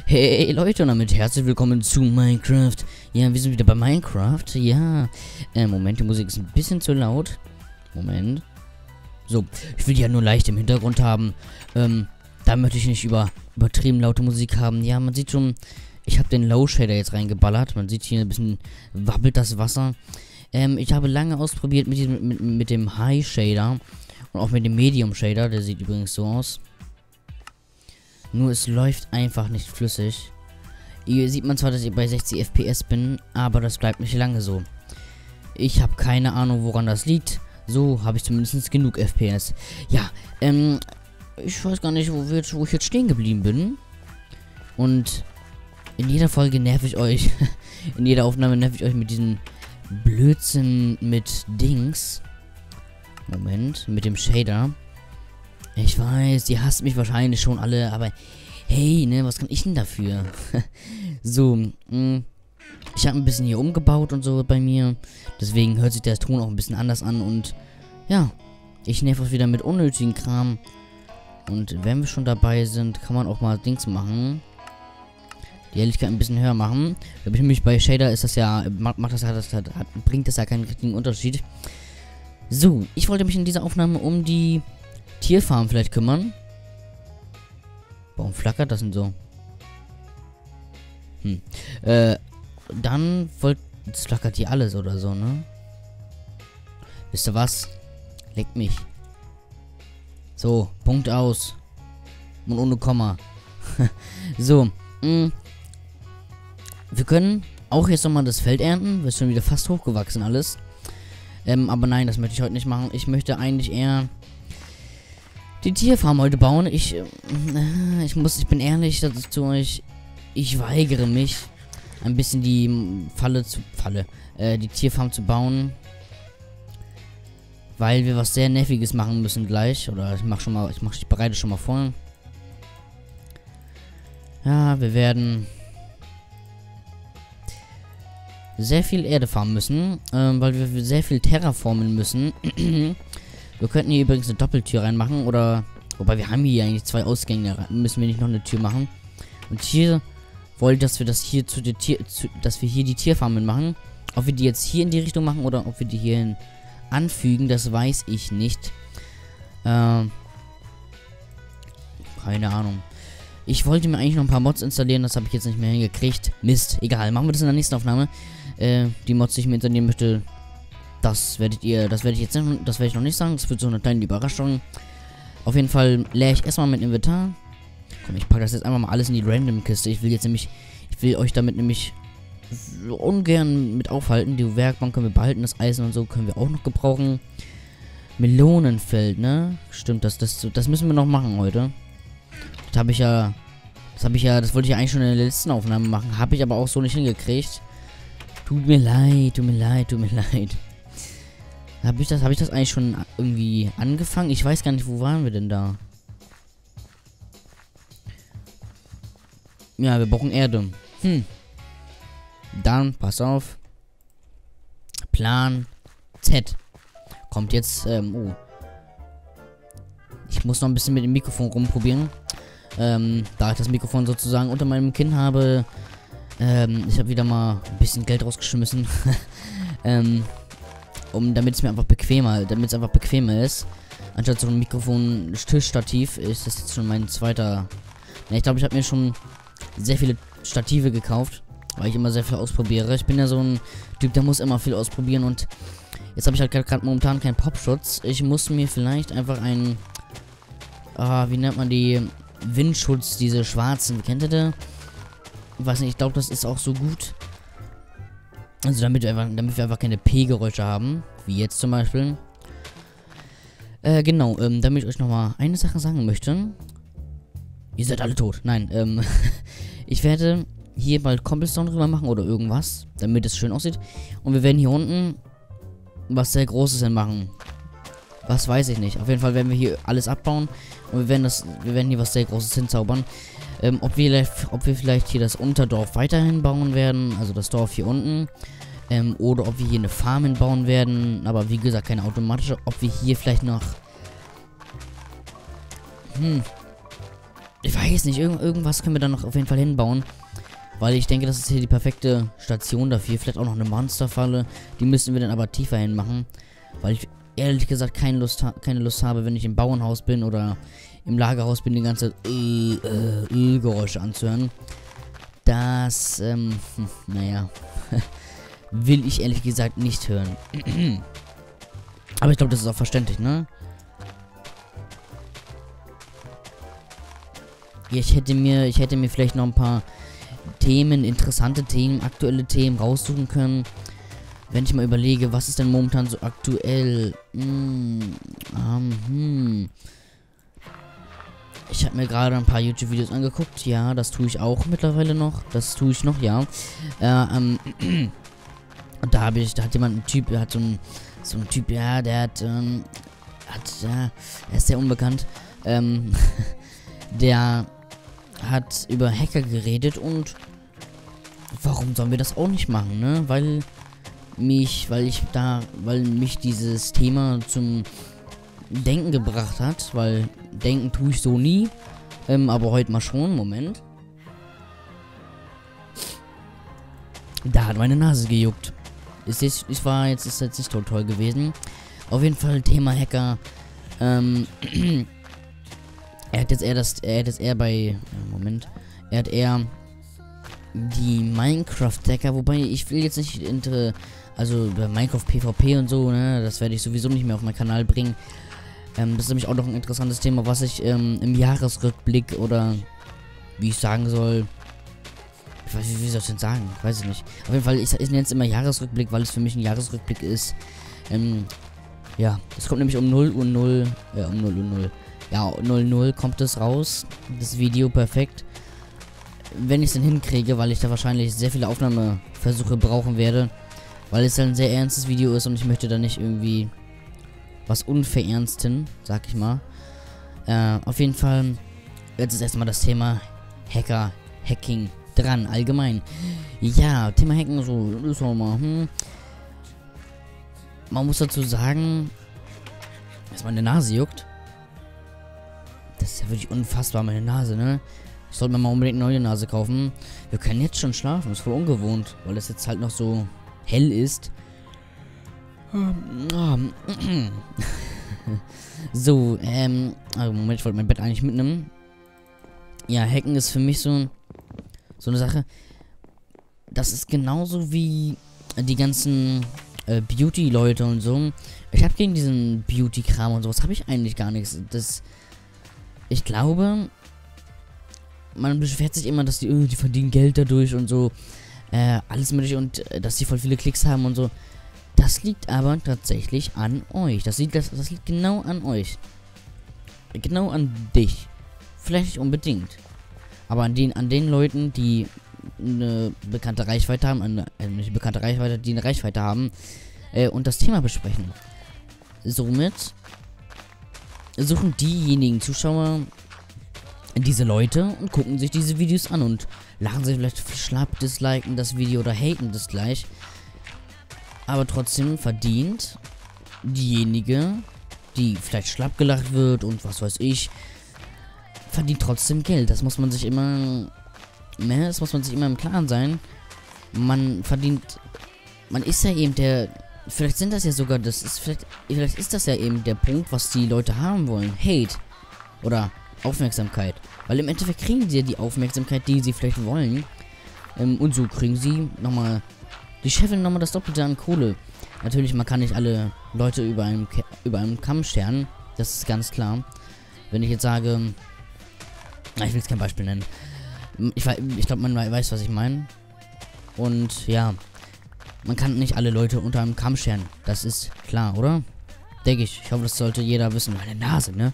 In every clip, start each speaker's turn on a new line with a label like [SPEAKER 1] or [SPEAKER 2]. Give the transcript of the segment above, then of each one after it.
[SPEAKER 1] Hey Leute und damit herzlich willkommen zu Minecraft. Ja, wir sind wieder bei Minecraft. Ja, Moment, die Musik ist ein bisschen zu laut. Moment. So, ich will die ja nur leicht im Hintergrund haben. Da möchte ich nicht übertrieben laute Musik haben. Ja, man sieht schon, ich habe den Low Shader jetzt reingeballert. Man sieht hier ein bisschen wabbelt das Wasser. Ich habe lange ausprobiert mit dem High Shader und auch mit dem Medium Shader. Der sieht übrigens so aus. Nur es läuft einfach nicht flüssig. Hier sieht man zwar, dass ich bei 60 FPS bin, aber das bleibt nicht lange so. Ich habe keine Ahnung, woran das liegt. So habe ich zumindest genug FPS. Ja, ich weiß gar nicht, wo ich jetzt stehen geblieben bin. Und in jeder Folge nerv ich euch. In jeder Aufnahme nerv ich euch mit diesem Blödsinn mit Dings. Moment, mit dem Shader. Ich weiß, die hasst mich wahrscheinlich schon alle, aber hey, ne, was kann ich denn dafür? So, ich habe ein bisschen hier umgebaut und so bei mir. Deswegen hört sich der Ton auch ein bisschen anders an und ja, ich nerv euch wieder mit unnötigen Kram. Und wenn wir schon dabei sind, kann man auch mal Dings machen. Die Helligkeit ein bisschen höher machen. Da bin ich nämlich bei Shader ist das ja, bringt das ja keinen richtigen Unterschied. So, ich wollte mich in dieser Aufnahme um die Tierfarm vielleicht kümmern. Warum flackert das denn so? Dann jetzt flackert hier alles oder so, ne? Wisst ihr was? Leckt mich. So, Punkt aus. Und ohne Komma. So, wir können auch jetzt nochmal das Feld ernten. Wird schon wieder fast hochgewachsen alles. Aber nein, das möchte ich heute nicht machen. Ich möchte eigentlich eher die Tierfarm heute bauen. Ich bin ehrlich zu euch. Ich weigere mich, ein bisschen die die Tierfarm zu bauen. Weil wir was sehr Nerviges machen müssen gleich. Oder ich bereite schon mal vor. Ja, wir werden sehr viel Erde farmen müssen. Weil wir sehr viel terraformen müssen. Wir könnten hier übrigens eine Doppeltür reinmachen, oder... Wobei, wir haben hier eigentlich 2 Ausgänge, müssen wir nicht noch eine Tür machen. Und hier wollte ich, dass wir das hier dass wir hier die Tierfarmen machen. Ob wir die jetzt hier in die Richtung machen, oder ob wir die hierhin anfügen, das weiß ich nicht. Keine Ahnung. Ich wollte mir eigentlich noch ein paar Mods installieren, das habe ich jetzt nicht mehr hingekriegt. Mist, egal, machen wir das in der nächsten Aufnahme. Die Mods, die ich mir installieren möchte... Das werde ich noch nicht sagen. Das wird so eine kleine Überraschung. Auf jeden Fall leere ich erstmal mein Inventar. Komm, ich packe das jetzt einfach mal alles in die Random-Kiste. Ich will euch damit nämlich so ungern mit aufhalten. Die Werkbank können wir behalten, das Eisen und so können wir auch noch gebrauchen. Melonenfeld, ne? Stimmt, das müssen wir noch machen heute. Das wollte ich ja eigentlich schon in der letzten Aufnahme machen. Habe ich aber auch so nicht hingekriegt. Tut mir leid. Habe ich das eigentlich schon irgendwie angefangen? Ich weiß gar nicht, wo waren wir denn da? Ja, wir brauchen Erde. Dann, pass auf. Plan Z. Kommt jetzt, Ich muss noch ein bisschen mit dem Mikrofon rumprobieren. Da ich das Mikrofon sozusagen unter meinem Kinn habe. Ich habe wieder mal ein bisschen Geld rausgeschmissen. Damit es einfach bequemer ist. Anstatt so ein Mikrofon-Tischstativ ist das jetzt schon mein zweiter. Ja, ich glaube, ich habe mir schon sehr viele Stative gekauft, weil ich immer sehr viel ausprobiere. Ich bin ja so ein Typ, der muss immer viel ausprobieren und jetzt habe ich halt gerade momentan keinen Popschutz. Ich muss mir vielleicht einfach einen, wie nennt man die, Windschutz, diese schwarzen, kennt ihr das? Ich weiß nicht, ich glaube, das ist auch so gut. Also damit wir einfach keine P-Geräusche haben, wie jetzt zum Beispiel. Genau, damit ich euch nochmal eine Sache sagen möchte. Ihr seid alle tot. Nein, ich werde hier bald Cobblestone drüber machen oder irgendwas, damit es schön aussieht. Und wir werden hier unten was sehr Großes hinmachen. Was weiß ich nicht. Auf jeden Fall werden wir hier alles abbauen und wir werden hier was sehr Großes hinzaubern. Ob wir vielleicht hier das Unterdorf weiterhin bauen werden, also das Dorf hier unten, oder ob wir hier eine Farm hinbauen werden, aber wie gesagt, keine automatische, ob wir hier vielleicht noch, Ich weiß nicht, irgendwas können wir da noch auf jeden Fall hinbauen. Weil ich denke, das ist hier die perfekte Station dafür. Vielleicht auch noch eine Monsterfalle. Die müssen wir dann aber tiefer hin machen. Weil ich ehrlich gesagt keine Lust habe, wenn ich im Bauernhaus bin oder im Lagerhaus bin, die ganze Ölgeräusche anzuhören. Das, naja, will ich ehrlich gesagt nicht hören. Aber ich glaube, das ist auch verständlich, ne? Ja, ich hätte mir vielleicht noch ein paar Themen, interessante Themen, aktuelle Themen raussuchen können. Wenn ich mal überlege, was ist denn momentan so aktuell? Ich habe mir gerade ein paar YouTube-Videos angeguckt. Ja, das tue ich auch mittlerweile noch. Das tue ich noch, ja. Und da hat jemand einen Typ, der hat so ein Typ, ja, der er ist sehr unbekannt. Der hat über Hacker geredet und warum sollen wir das auch nicht machen, ne? Weil mich dieses Thema zum Denken gebracht hat, weil denken tue ich so nie, aber heute mal schon. Moment. Da hat meine Nase gejuckt. Ist jetzt nicht so toll gewesen. Auf jeden Fall Thema Hacker. Er hat eher die Minecraft-Hacker, wobei ich will jetzt nicht also über Minecraft PvP und so, ne, das werde ich sowieso nicht mehr auf meinen Kanal bringen. Das ist nämlich auch noch ein interessantes Thema, was ich im Jahresrückblick oder wie ich sagen soll, ich weiß nicht, wie soll ich denn sagen, weiß ich nicht. Auf jeden Fall, ich nenne es immer Jahresrückblick, weil es für mich ein Jahresrückblick ist. Ja, es kommt nämlich um 0 Uhr 0. Ja, 00 kommt es raus. Das Video perfekt. Wenn ich es denn hinkriege, weil ich da wahrscheinlich sehr viele Aufnahmeversuche brauchen werde. Weil es ein sehr ernstes Video ist und ich möchte da nicht irgendwie was unverernsten, sag ich mal. Auf jeden Fall, jetzt ist erstmal das Thema Hacking dran, allgemein. Ja, Thema Hacken, so, ist auch mal, Man muss dazu sagen, dass meine Nase juckt. Das ist ja wirklich unfassbar, meine Nase, ne? Ich sollte mir mal unbedingt eine neue Nase kaufen. Wir können jetzt schon schlafen, ist voll ungewohnt, weil es jetzt halt noch so hell ist. So, also Moment, ich wollte mein Bett eigentlich mitnehmen. Ja, Hacken ist für mich so eine Sache. Das ist genauso wie die ganzen Beauty-Leute und so. Ich habe gegen diesen Beauty-Kram und sowas habe ich eigentlich gar nichts. Ich glaube, man beschwert sich immer, dass die verdienen Geld dadurch und so. Alles mögliche und dass sie voll viele Klicks haben und so. Das liegt aber tatsächlich an euch. Das liegt genau an euch. Genau an dich. Vielleicht nicht unbedingt. Aber an den Leuten, die eine bekannte Reichweite haben, nicht bekannte Reichweite, die eine Reichweite haben und das Thema besprechen. Somit suchen diejenigen Zuschauer diese Leute und gucken sich diese Videos an und lachen sich vielleicht schlapp, disliken das Video oder haten das gleich. Aber trotzdem verdient diejenige, die vielleicht schlapp gelacht wird und was weiß ich, verdient trotzdem Geld. Das muss man sich immer im Klaren sein. Man ist ja eben vielleicht ist das ja eben der Punkt, was die Leute haben wollen. Hate. Oder Aufmerksamkeit. Weil im Endeffekt kriegen sie ja die Aufmerksamkeit, die sie vielleicht wollen. Und so kriegen sie die Chefin nochmal das Doppelte an Kohle. Natürlich, man kann nicht alle Leute über einen Kamm scheren. Das ist ganz klar. Wenn ich jetzt sage, ich will jetzt kein Beispiel nennen. Ich glaube, man weiß, was ich meine. Und ja, man kann nicht alle Leute unter einem Kamm scheren. Das ist klar, oder? Denke ich. Ich hoffe, das sollte jeder wissen. Meine Nase, ne?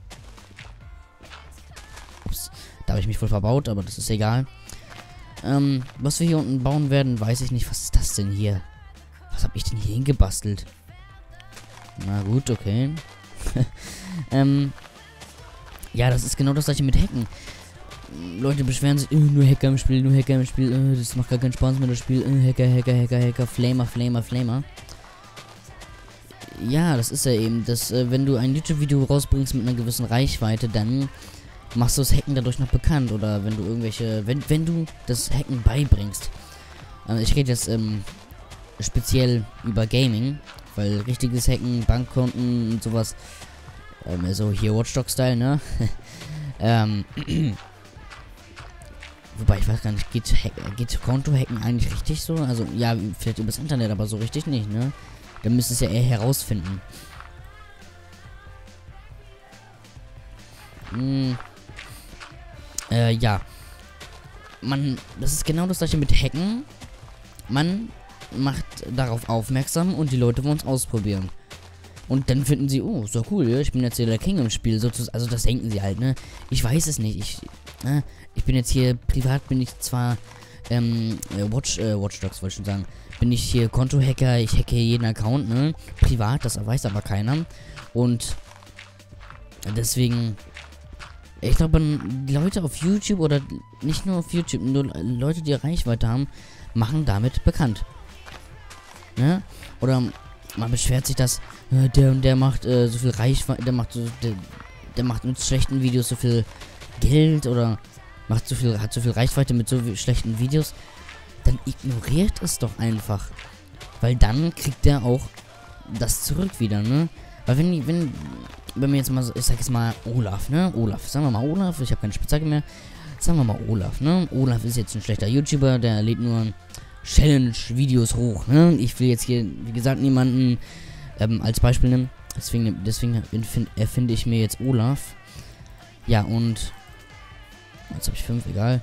[SPEAKER 1] Ups, da habe ich mich voll verbaut, aber das ist egal. Was wir hier unten bauen werden, weiß ich nicht. Was ist das denn hier? Was habe ich denn hier hingebastelt? Na gut, okay. Ja, das ist genau das gleiche mit Hacken. Leute beschweren sich, nur Hacker im Spiel, das macht gar keinen Spaß mehr, das Spiel, Hacker, Flamer. Ja, das ist ja eben, wenn du ein YouTube-Video rausbringst mit einer gewissen Reichweite, dann machst du das Hacken dadurch noch bekannt. Oder wenn du irgendwelche, wenn du das Hacken beibringst. Ich rede jetzt speziell über Gaming, weil richtiges Hacken, Bankkonten und sowas, so hier Watchdog-Style, ne? Wobei, ich weiß gar nicht, geht Konto-Hacken eigentlich richtig so? Also, ja, vielleicht übers Internet, aber so richtig nicht, ne? Dann müsstest du es ja eher herausfinden. Ja. Das ist genau das gleiche mit Hacken. Man macht darauf aufmerksam und die Leute wollen es ausprobieren. Und dann finden sie, oh, ist doch cool, ja? Ich bin jetzt hier der King im Spiel, sozusagen. Also das denken sie halt, ne? Ich weiß es nicht. Ich bin jetzt hier, privat bin ich zwar, Watch Dogs wollte ich schon sagen. Bin ich hier Konto-Hacker, ich hacke jeden Account, ne? Privat, das weiß aber keiner. Und deswegen, ich glaube, die Leute auf YouTube oder nicht nur auf YouTube, nur Leute, die Reichweite haben, machen damit bekannt. Ne? Oder man beschwert sich, dass der und der macht so viel Reichweite, der macht mit schlechten Videos so viel Geld oder hat so viel Reichweite mit so schlechten Videos. Dann ignoriert es doch einfach. Weil dann kriegt er auch das zurück wieder, ne? Weil wenn wir jetzt mal, ich sag jetzt mal Olaf, ne? Olaf, sagen wir mal Olaf, ich habe keine Spitzhacke mehr. Sagen wir mal Olaf, ne? Olaf ist jetzt ein schlechter YouTuber, der lädt nur Challenge-Videos hoch, ne? Ich will jetzt hier, wie gesagt, niemanden als Beispiel nehmen. Deswegen erfinde ich mir jetzt Olaf. Ja, und jetzt habe ich 5, egal.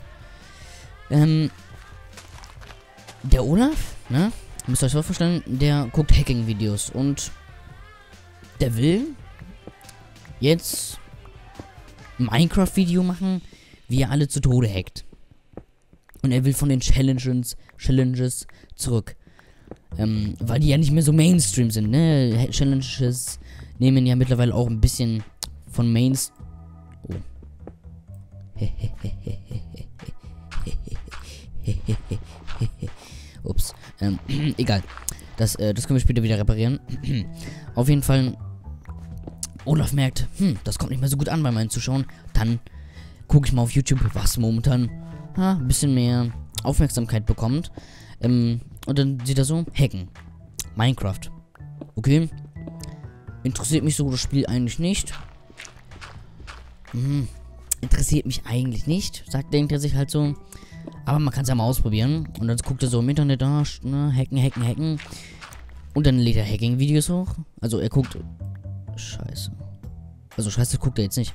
[SPEAKER 1] Der Olaf, ne? Müsst ihr euch so vorstellen, der guckt Hacking-Videos und der will jetzt ein Minecraft-Video machen, wie er alle zu Tode hackt. Und er will von den Challenges zurück. Weil die ja nicht mehr so Mainstream sind, ne? Challenges nehmen ja mittlerweile auch ein bisschen von Mainstream. Oh. Ups. Egal. Das können wir später wieder reparieren. Auf jeden Fall, Olaf merkt, das kommt nicht mehr so gut an bei meinen Zuschauern. Dann gucke ich mal auf YouTube, was momentan ein bisschen mehr Aufmerksamkeit bekommt. Und dann sieht er so, Hacken. Minecraft. Okay. Interessiert mich so das Spiel eigentlich nicht. Interessiert mich eigentlich nicht, denkt er sich halt so. Aber man kann es ja mal ausprobieren. Und dann guckt er so im Internet, hacken. Und dann lädt er Hacking-Videos hoch. Also er guckt. Scheiße. Also Scheiße guckt er jetzt nicht.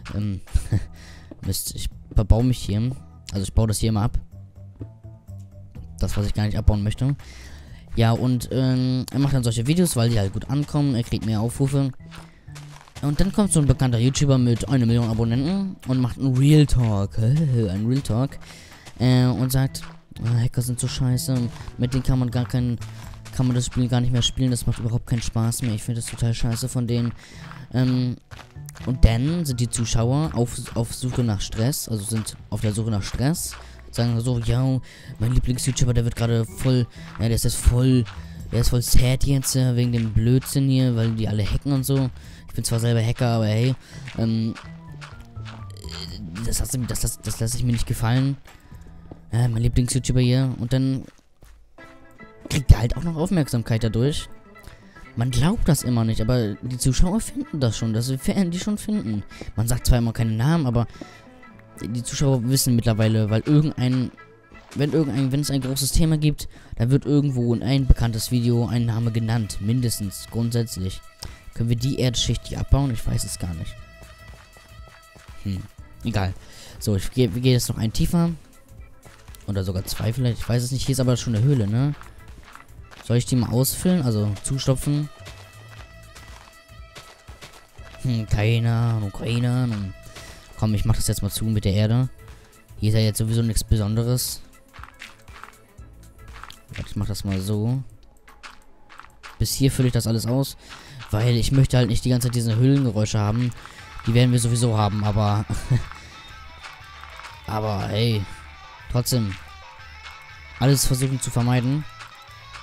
[SPEAKER 1] Mist, ich baue mich hier. Also ich baue das hier mal ab. Das, was ich gar nicht abbauen möchte. Ja, und er macht dann solche Videos, weil die halt gut ankommen. Er kriegt mehr Aufrufe. Und dann kommt so ein bekannter YouTuber mit 1 Million Abonnenten und macht einen Real Talk. Ein Real Talk. Und sagt, Hacker sind so scheiße. Mit denen kann man das Spiel gar nicht mehr spielen. Das macht überhaupt keinen Spaß mehr. Ich finde das total scheiße von denen. Und dann sind die Zuschauer auf Suche nach Stress. Also sind auf der Suche nach Stress. Sagen so, ja, mein Lieblings-YouTuber, der wird gerade voll, ja, der ist voll sad jetzt, wegen dem Blödsinn hier, weil die alle hacken und so. Ich bin zwar selber Hacker, aber hey, das lasse ich mir nicht gefallen. Mein Lieblings-YouTuber hier. Und dann kriegt er halt auch noch Aufmerksamkeit dadurch. Man glaubt das immer nicht, aber die Zuschauer finden das schon, das werden die schon finden. Man sagt zwar immer keine Namen, aber die Zuschauer wissen mittlerweile, weil wenn es ein großes Thema gibt, da wird irgendwo in ein bekanntes Video ein Name genannt, mindestens, grundsätzlich. Können wir die Erdschicht hier abbauen? Ich weiß es gar nicht. Egal. So, wir gehen jetzt noch einen tiefer. Oder sogar 2 vielleicht, ich weiß es nicht. Hier ist aber schon eine Höhle, ne? Soll ich die mal ausfüllen? Also, zustopfen? Keine Ahnung. Komm, ich mach das jetzt mal zu mit der Erde. Hier ist ja jetzt sowieso nichts Besonderes. Ich mach das mal so. Bis hier fülle ich das alles aus. Weil ich möchte halt nicht die ganze Zeit diese Höhlengeräusche haben. Die werden wir sowieso haben, aber... aber hey. Trotzdem. Alles versuchen zu vermeiden.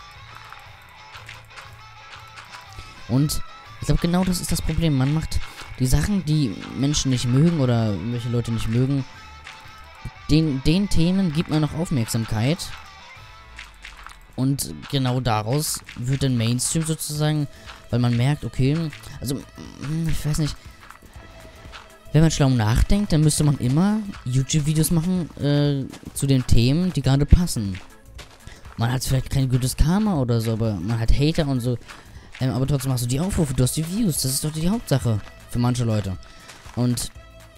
[SPEAKER 1] Und ich glaube, genau das ist das Problem. Man macht die Sachen, die Menschen nicht mögen oder irgendwelche Leute nicht mögen, den Themen gibt man noch Aufmerksamkeit. Und genau daraus wird dann Mainstream sozusagen, weil man merkt, okay, also, ich weiß nicht, wenn man schlau nachdenkt, dann müsste man immer YouTube-Videos machen, zu den Themen, die gerade passen. Man hat vielleicht kein gutes Karma oder so, aber man hat Hater und so, aber trotzdem hast du die Aufrufe, du hast die Views, das ist doch die Hauptsache für manche Leute. Und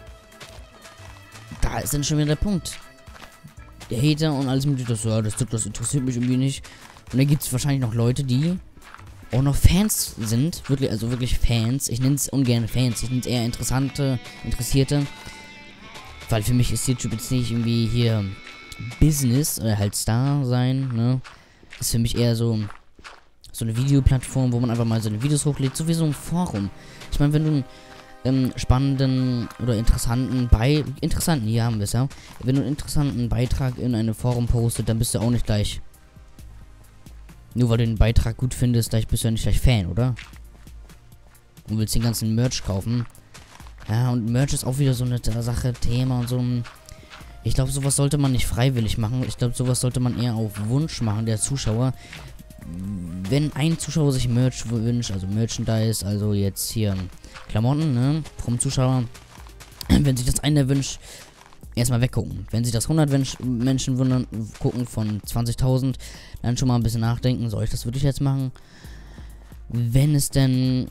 [SPEAKER 1] da ist dann schon wieder der Punkt. Der Hater und alles mögliche, das interessiert mich irgendwie nicht. Und dann gibt es wahrscheinlich noch Leute, die auch noch Fans sind, wirklich, also wirklich Fans. Ich nenne es ungern Fans, ich nenne es eher Interessierte. Weil für mich ist YouTube jetzt nicht irgendwie hier Business oder halt Star sein, ne? Ist für mich eher so eine Videoplattform, wo man einfach mal seine Videos hochlädt, so wie so ein Forum. Ich meine, wenn du spannenden oder interessanten hier haben wir es ja. Wenn du einen interessanten Beitrag in einem Forum postet, dann bist du auch nicht gleich. Nur weil du den Beitrag gut findest, bist du ja nicht gleich Fan, oder? Und willst den ganzen Merch kaufen. Ja, und Merch ist auch wieder so eine Sache, Thema und so. Ich glaube, sowas sollte man nicht freiwillig machen. Ich glaube, sowas sollte man eher auf Wunsch machen, der Zuschauer. Wenn ein Zuschauer sich Merch wünscht, also Merchandise, also jetzt hier Klamotten, ne, vom Zuschauer, wenn sich das einer wünscht, erstmal weggucken. Wenn sich das 100 Menschen wundern, gucken von 20.000, dann schon mal ein bisschen nachdenken, soll ich das wirklich jetzt machen? Wenn es die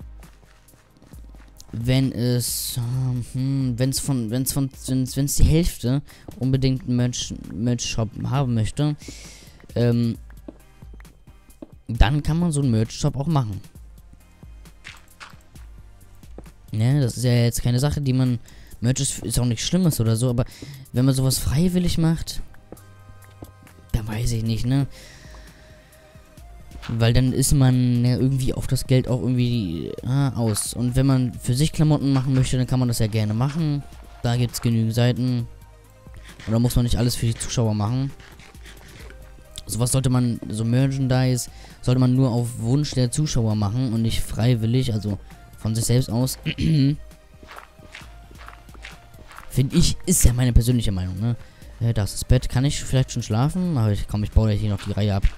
[SPEAKER 1] Hälfte unbedingt einen Merch-Shop haben möchte, dann kann man so einen Merch-Shop auch machen. Ja, das ist ja jetzt keine Sache, die man... Merch ist auch nichts Schlimmes oder so, aber wenn man sowas freiwillig macht, dann weiß ich nicht, ne? Weil dann ist man ja irgendwie auf das Geld auch irgendwie aus. Und wenn man für sich Klamotten machen möchte, dann kann man das ja gerne machen. Da gibt es genügend Seiten. Oder muss man nicht alles für die Zuschauer machen. Sowas sollte man, so Merchandise, sollte man nur auf Wunsch der Zuschauer machen und nicht freiwillig, also von sich selbst aus. Finde ich, ist ja meine persönliche Meinung, ne? Da ist das Bett. Kann ich vielleicht schon schlafen? Aber ich baue hier noch die Reihe ab.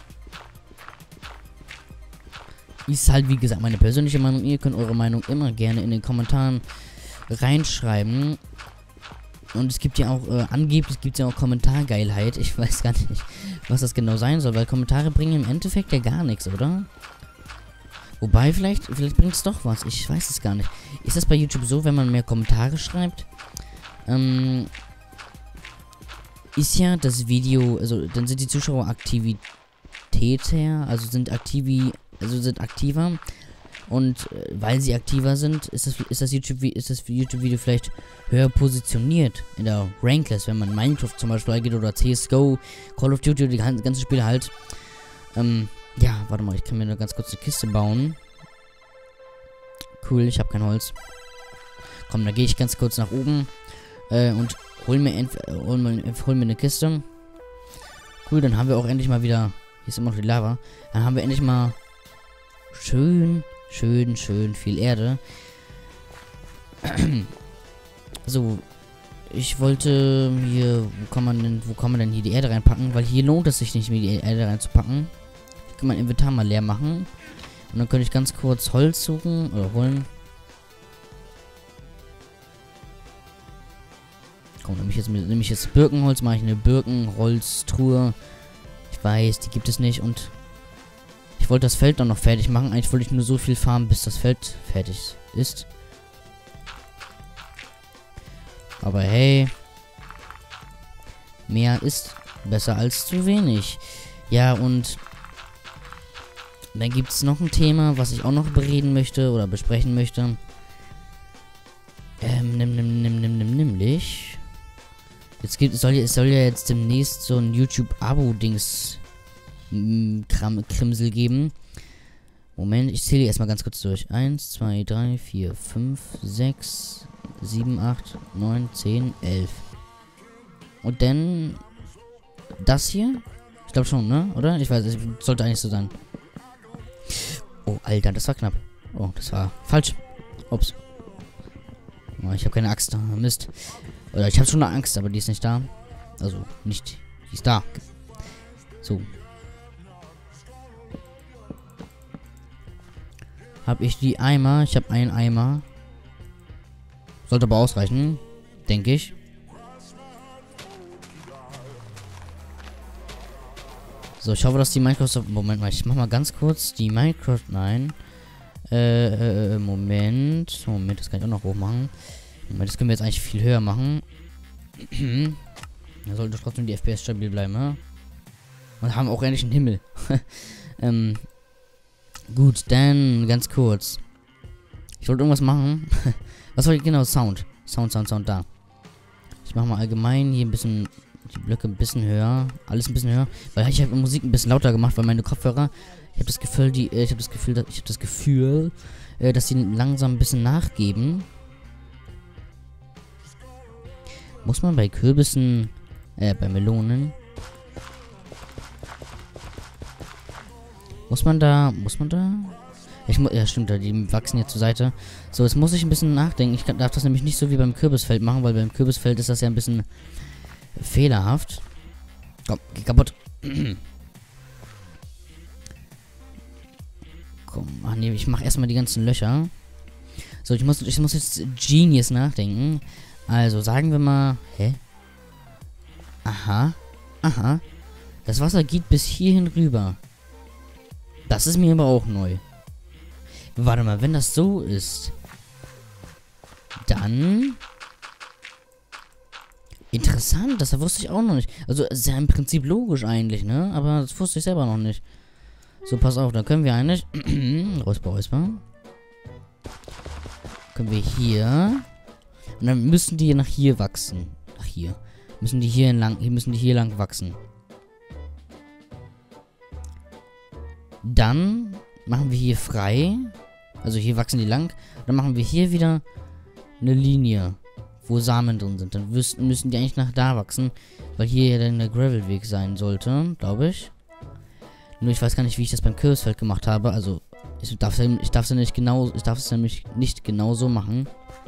[SPEAKER 1] Ist halt, wie gesagt, meine persönliche Meinung. Ihr könnt eure Meinung immer gerne in den Kommentaren reinschreiben. Und es gibt ja auch, angeblich gibt es ja auch Kommentargeilheit. Ich weiß gar nicht, was das genau sein soll, weil Kommentare bringen im Endeffekt ja gar nichts, oder? Wobei, vielleicht bringt es doch was. Ich weiß es gar nicht. Ist das bei YouTube so, wenn man mehr Kommentare schreibt? Ist ja das Video, also dann sind die Zuschauer aktivitäter, also sind aktiver. Und weil sie aktiver sind, ist das YouTube-Video vielleicht höher positioniert in der Ranklist, wenn man Minecraft zum Beispiel geht oder CSGO, Call of Duty, die ganzen Spiele halt. Ja, warte mal, ich kann mir nur ganz kurz eine Kiste bauen. Cool, ich habe kein Holz. Komm, da gehe ich ganz kurz nach oben und hol mir eine Kiste. Cool, dann haben wir auch endlich mal wieder. Hier ist immer noch die Lava. Dann haben wir endlich mal schön viel Erde. So, ich wollte hier, wo kann man denn hier die Erde reinpacken? Weil hier lohnt es sich nicht mehr, die Erde reinzupacken. Ich kann mein Inventar mal leer machen. Und dann könnte ich ganz kurz Holz suchen oder holen. Komm, nehme ich jetzt Birkenholz, mache ich eine Birkenholztruhe. Ich weiß, die gibt es nicht und ich wollte das Feld dann noch fertig machen. Eigentlich wollte ich nur so viel farmen, bis das Feld fertig ist. Aber hey, mehr ist besser als zu wenig. Ja, und dann gibt es noch ein Thema, was ich auch noch bereden möchte oder besprechen möchte. Nämlich. Es soll ja jetzt demnächst so ein YouTube-Abo-Dings Krimsel geben. Moment, ich zähle erstmal ganz kurz durch. 1, 2, 3, 4, 5, 6, 7, 8, 9, 10, 11. Und dann das hier? Ich glaube schon, ne? Oder? Ich weiß, es sollte eigentlich so sein. Oh, Alter, das war knapp. Oh, das war falsch. Ups. Oh, ich habe keine Axt da. Mist. Oder ich habe schon eine Axt, aber die ist nicht da. Also, nicht. Die ist da. So. Habe ich die Eimer? Ich habe einen Eimer. Sollte aber ausreichen. Denke ich. So, ich hoffe, dass die Minecraft... Moment mal, ich mach mal ganz kurz die Minecraft... Nein. Moment. Moment, das kann ich auch noch hoch machen. Moment, das können wir jetzt eigentlich viel höher machen. Da sollte trotzdem die FPS stabil bleiben, ja? Und haben auch endlich einen Himmel. Gut, dann ganz kurz. Ich wollte irgendwas machen. Was wollte ich genau? Sound, da. Ich mache mal allgemein hier ein bisschen... Die Blöcke ein bisschen höher. Alles ein bisschen höher. Weil ich habe Musik ein bisschen lauter gemacht, weil meine Kopfhörer... Ich habe das Gefühl, dass sie langsam ein bisschen nachgeben. Muss man bei Kürbissen... bei Melonen... Muss man da... ja, stimmt, die wachsen hier zur Seite. So, jetzt muss ich ein bisschen nachdenken. Ich darf das nämlich nicht so wie beim Kürbisfeld machen, weil beim Kürbisfeld ist das ja ein bisschen fehlerhaft. Komm, geh kaputt. Komm, ach nee, ich mache erstmal die ganzen Löcher. So, ich muss jetzt Genius nachdenken. Also, sagen wir mal... Hä? Aha. Das Wasser geht bis hierhin rüber. Das ist mir aber auch neu. Warte mal, wenn das so ist, dann... Interessant, das wusste ich auch noch nicht. Also, ist ja im Prinzip logisch eigentlich, ne? Aber das wusste ich selber noch nicht. So, pass auf, dann können wir eigentlich... Räusper. Können wir hier... Und dann müssen die nach hier wachsen. Nach hier. Müssen die hier lang wachsen. Dann machen wir hier frei. Also hier wachsen die lang. Dann machen wir hier wieder eine Linie, wo Samen drin sind. Dann müssen die eigentlich nach da wachsen, weil hier ja dann der Gravelweg sein sollte, glaube ich. Nur ich weiß gar nicht, wie ich das beim Kürbisfeld gemacht habe. Also ich darf es nämlich nicht genau so machen.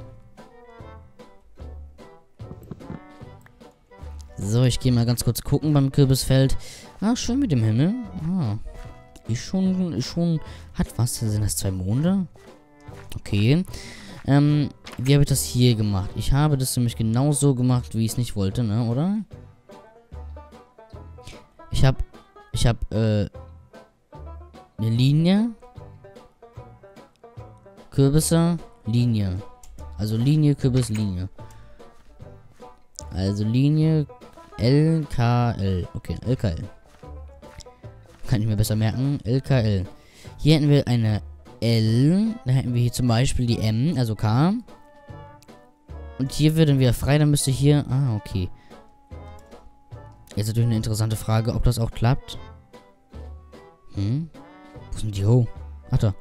[SPEAKER 1] So, ich gehe mal ganz kurz gucken beim Kürbisfeld. Ah, schön mit dem Himmel. Ah. Ist schon... Hat was? Sind das 2 Monde? Okay. Wie habe ich das hier gemacht? Ich habe das nämlich genau so gemacht, wie ich es nicht wollte, ne, oder? Ich habe eine Linie. Kürbisse, Linie. Also Linie, Kürbis, Linie. Also Linie, LKL. Okay, LKL. Kann ich mir besser merken. LKL. Hier hätten wir eine L. Dann hätten wir hier zum Beispiel die M, also K. Und hier würden wir frei, dann müsste hier... Ah, okay. Jetzt natürlich eine interessante Frage, ob das auch klappt. Wo sind die? Oh. Ach da.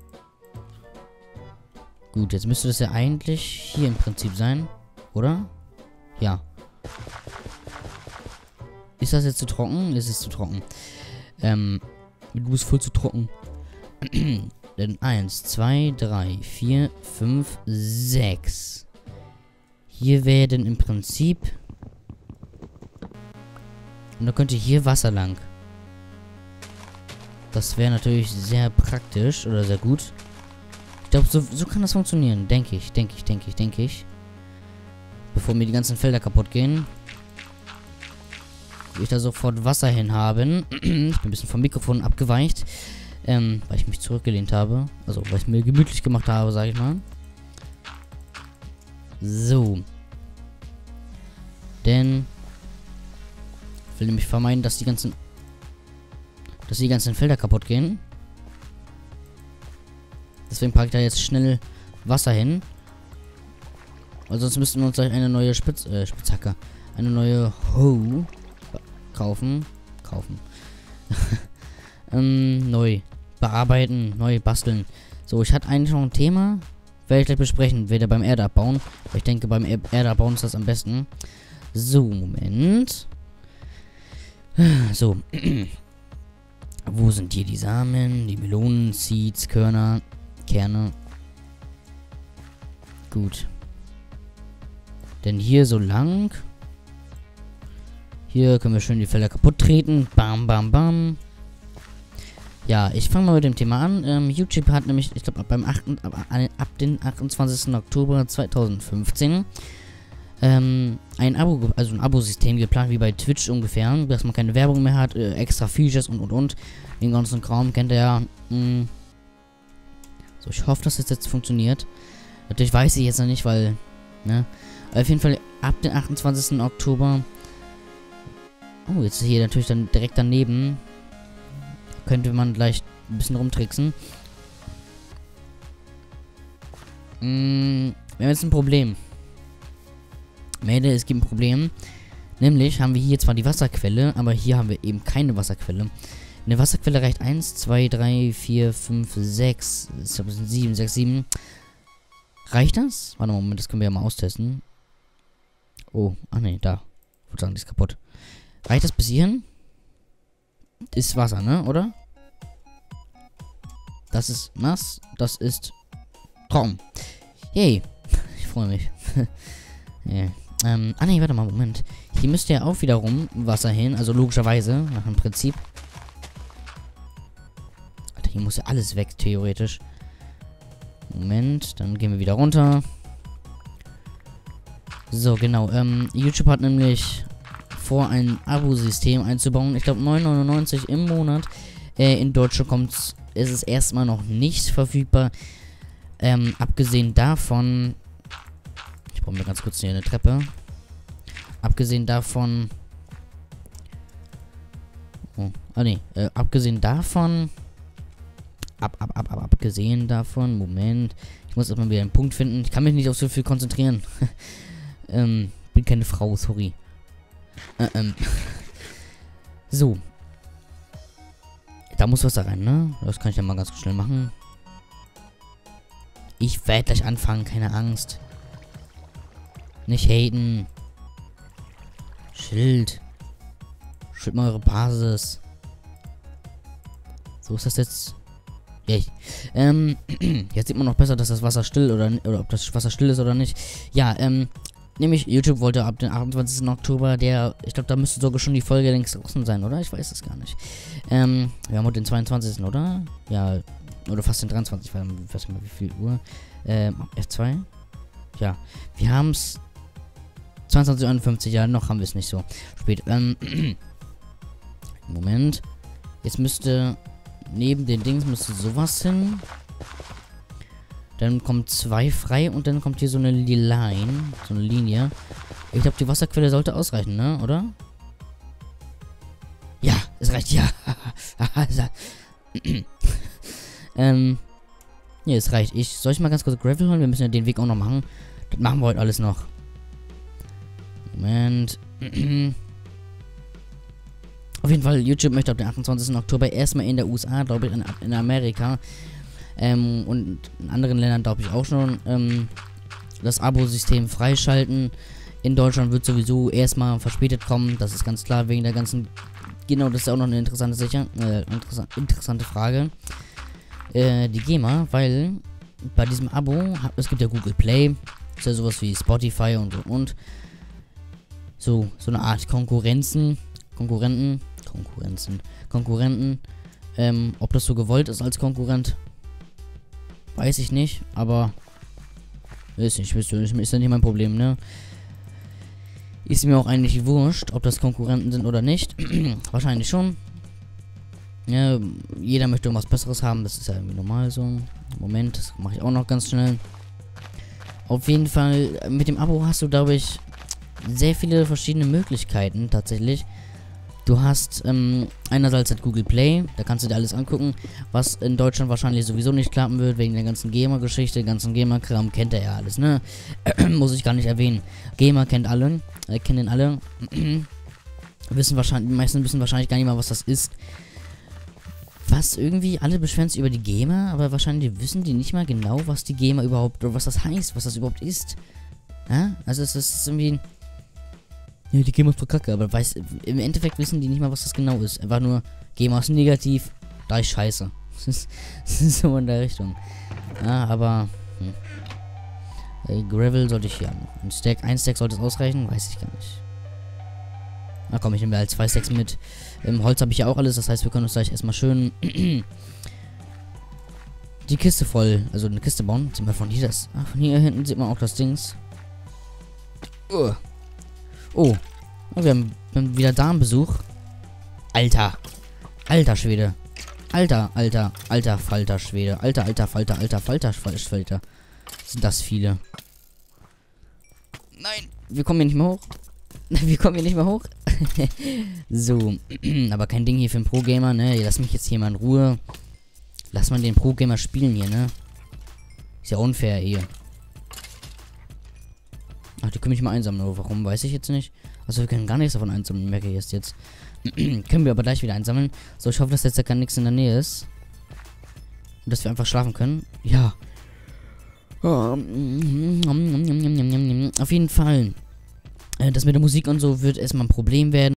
[SPEAKER 1] Gut, jetzt müsste das ja eigentlich hier im Prinzip sein. Oder? Ja. Ist das jetzt zu trocken? Ist es zu trocken? Du bist voll zu trocken. Dann 1, 2, 3, 4, 5, 6. Hier wäre denn im Prinzip... Und da könnte hier Wasser lang. Das wäre natürlich sehr praktisch oder sehr gut. Ich glaube, so kann das funktionieren. Denke ich. Bevor mir die ganzen Felder kaputt gehen. Will ich da sofort Wasser hin haben. Ich bin ein bisschen vom Mikrofon abgeweicht. Weil ich mich zurückgelehnt habe. Also, weil ich es mir gemütlich gemacht habe, sage ich mal. So. Denn ich will nämlich vermeiden, dass die ganzen Felder kaputt gehen. Deswegen packe ich da jetzt schnell Wasser hin. Weil sonst müssten wir uns gleich eine neue Spitzhacke. Eine neue Hoe kaufen. Neu bearbeiten, neu basteln. So, ich hatte eigentlich noch ein Thema. Werde ich gleich besprechen. Werde beim Erde abbauen. Weil ich denke, beim Erde abbauen ist das am besten. So, Moment. So. Wo sind hier die Samen? Die Melonen, Seeds, Kerne. Gut. Denn hier so lang. Hier können wir schön die Felder kaputt treten. Bam, bam, bam. Ja, ich fange mal mit dem Thema an. YouTube hat nämlich, ich glaube, ab dem 28. Oktober 2015 ein Abo-System geplant, wie bei Twitch ungefähr, dass man keine Werbung mehr hat, extra Features und. Den ganzen Kram kennt ihr ja. So, ich hoffe, dass das jetzt funktioniert. Natürlich weiß ich jetzt noch nicht, weil, ne. Auf jeden Fall ab dem 28. Oktober. Oh, jetzt ist hier natürlich dann direkt daneben. Könnte man gleich ein bisschen rumtricksen. Wir haben jetzt ein Problem. Es gibt ein Problem. Nämlich haben wir hier zwar die Wasserquelle, aber hier haben wir eben keine Wasserquelle. Eine Wasserquelle reicht 1, 2, 3, 4, 5, 6. Ich glaube, das sind 7, 6, 7. Reicht das? Warte mal, Moment, das können wir ja mal austesten. Oh, ach nee, da. Ich würde sagen, die ist kaputt. Reicht das bis hierhin? Ist Wasser, ne? Oder? Das ist nass. Das ist trocken. Yay. Ich freue mich. Yeah. Nee, warte mal, Moment. Hier müsste ja auch wiederum Wasser hin. Also logischerweise, nach dem Prinzip. Alter, hier muss ja alles weg, theoretisch. Moment, dann gehen wir wieder runter. So, genau. YouTube hat nämlich vor, ein Abo-System einzubauen. Ich glaube 9,99 im Monat. In Deutschland ist es erstmal noch nicht verfügbar. Abgesehen davon. Ich brauche mir ganz kurz hier eine Treppe. Abgesehen davon. Oh, abgesehen davon. Abgesehen davon. Moment. Ich muss erstmal wieder einen Punkt finden. Ich kann mich nicht auf so viel konzentrieren. Bin keine Frau, sorry. So. Da muss was da rein, ne? Das kann ich ja mal ganz schnell machen. Ich werde gleich anfangen, keine Angst. Nicht haten. Schild. Schild mal eure Basis. So ist das jetzt. Ja, jetzt sieht man noch besser, dass das Wasser still oder ob das Wasser still ist oder nicht. Ja, nämlich YouTube wollte ab dem 28. Oktober, ich glaube, da müsste sogar schon die Folge längst draußen sein, oder? Ich weiß es gar nicht. Wir haben heute den 22. oder? Ja, oder fast den 23. Ich weiß nicht mehr, wie viel Uhr. F2? Ja, wir haben es 22:51, ja, noch haben wir es nicht so spät. Moment. Jetzt müsste neben den Dings müsste sowas hin. Dann kommt 2 frei und dann kommt hier so eine Line. So eine Linie. Ich glaube, die Wasserquelle sollte ausreichen, ne? Oder? Ja, es reicht, ja. Ja, es reicht. Soll ich mal ganz kurz Gravel holen? Wir müssen ja den Weg auch noch machen. Das machen wir heute alles noch. Moment. Auf jeden Fall, YouTube möchte ab dem 28. Oktober erstmal in der USA, glaube ich, in Amerika und in anderen Ländern, glaube ich, auch schon das Abo-System freischalten. In Deutschland wird sowieso erstmal verspätet kommen. Das ist ganz klar, wegen der ganzen... Genau, das ist auch noch eine interessante Frage. Die GEMA, weil bei diesem Abo, es gibt ja Google Play, ist ja sowas wie Spotify und. So eine Art Konkurrenten. Ob das so gewollt ist als Konkurrent, weiß ich nicht, aber ist ja nicht mein Problem, ne? Ist mir auch eigentlich wurscht, ob das Konkurrenten sind oder nicht. Wahrscheinlich schon. Ja, jeder möchte irgendwas Besseres haben, das ist ja irgendwie normal so. Moment, das mache ich auch noch ganz schnell. Auf jeden Fall, mit dem Abo hast du, glaube ich, sehr viele verschiedene Möglichkeiten tatsächlich. Du hast einerseits halt Google Play, da kannst du dir alles angucken, was in Deutschland wahrscheinlich sowieso nicht klappen wird, wegen der ganzen Gamer-Geschichte, ganzen Gamer-Kram, kennt er ja alles, ne? Muss ich gar nicht erwähnen. Gamer kennen ihn alle. Die meisten wissen wahrscheinlich gar nicht mal, was das ist. Was irgendwie, alle beschweren sich über die Gamer, aber wahrscheinlich wissen die nicht mal genau, was die Gamer überhaupt, oder was das heißt, was das überhaupt ist. Ja? Also es ist irgendwie... Ja, die Gamer ist voll kacke, aber im Endeffekt wissen die nicht mal, was das genau ist. Einfach nur, Gamer ist negativ, da ist scheiße. Das ist so in der Richtung. Ja, aber, Gravel sollte ich hier haben. Ein Stack sollte es ausreichen? Weiß ich gar nicht. Na komm, ich nehme halt 2 Stacks mit. Holz habe ich ja auch alles, das heißt, wir können uns gleich erstmal schön die Kiste voll, also eine Kiste bauen. Sieht man von hier das. Ach, von hier hinten sieht man auch das Dings. Oh, wir haben wieder Damenbesuch. Alter Schwede. Alter Falter Schwede. Alter Falter. Sind das viele. Nein, wir kommen hier nicht mehr hoch. Wir kommen hier nicht mehr hoch. So, aber kein Ding hier für einen Pro-Gamer, ne? Lass mich jetzt hier mal in Ruhe. Lass mal den Pro-Gamer spielen hier, ne? Ist ja unfair hier. Ach, die können mich mal einsammeln, oder warum? Weiß ich jetzt nicht. Also wir können gar nichts davon einsammeln, merke ich erst jetzt. Können wir aber gleich wieder einsammeln. So, ich hoffe, dass jetzt da gar nichts in der Nähe ist. Und dass wir einfach schlafen können. Ja. Auf jeden Fall. Das mit der Musik und so wird erstmal ein Problem werden.